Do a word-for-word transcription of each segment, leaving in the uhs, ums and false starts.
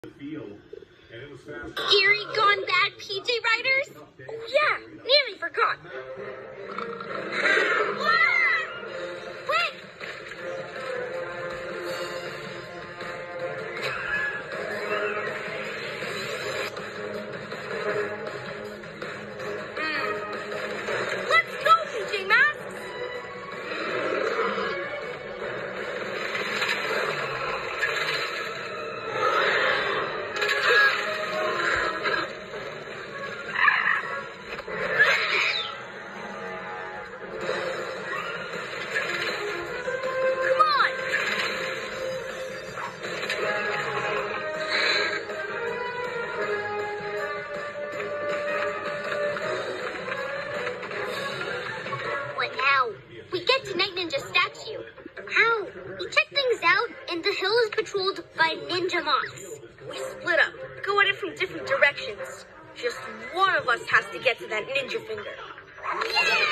Gary gone bad P J Riders? Oh yeah, nearly forgot. Quick! Let's go, P J Masks! We get to Night Ninja statue. How? We check things out, and the hill is patrolled by ninja moths. We split up, go at it from different directions. Just one of us has to get to that ninja finger. Yeah!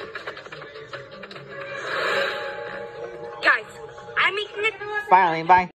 Guys, I'm making it. Finally, bye.